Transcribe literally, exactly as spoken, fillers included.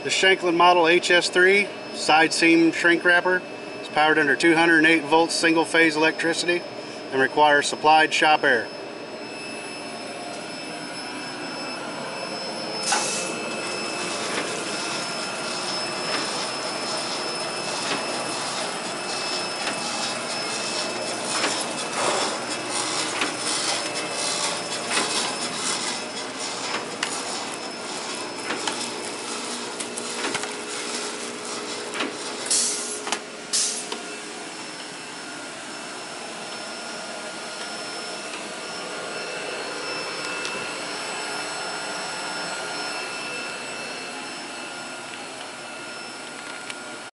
The Shanklin model H S three side seam shrink wrapper is powered under two hundred eight volts single phase electricity and requires supplied shop air.